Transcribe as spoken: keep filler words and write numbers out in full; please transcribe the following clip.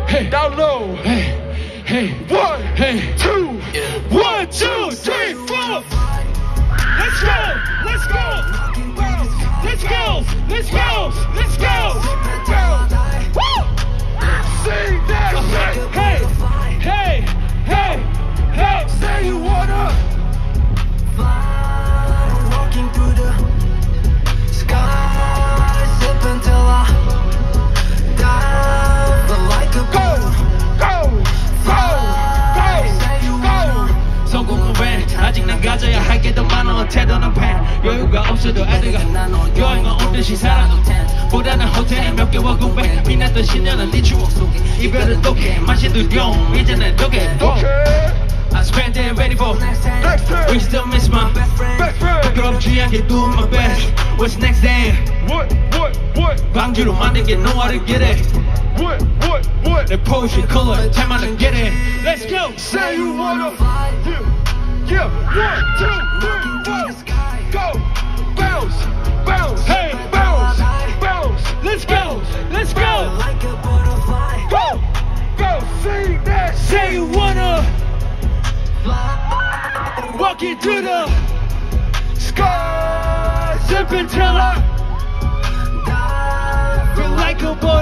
hey, down low, hey, hey, one, hey, two, one, two, three, four. Let's go, let's go, let's go, let's go, let's go. Woo! Sing that shit. Hey, hey, hey, hey. Say you wanna fly, walking through the sky, sip until I die, but like a go, go, go, go, go. 성공은 왜 아직 난 가져야 할 게 더 많아 태도는 팬 여유가 없어도 애들가 여행은 온 듯이 살아 보다는 호텔에 몇 개월 공백 빛났던 십 년은 네 추억 속에 이별은 독해 맛이 두려움 이제는 독해 I spent it ready for We still miss my best friend 부끄럽지 않게 doing my best What's next then? What, what, what? 방주로 만든 게 know how to get it What, what, what? 내 potion color time out to get it Let's go! Say you wanna Yeah, yeah, one, two, three, four Go, bounce, bounce, hey, bounce, bounce Let's go, let's go like a butterfly. Go, go, sing that. Say you wanna Fly, walking through the Sky, zip until I die, feel like a butterfly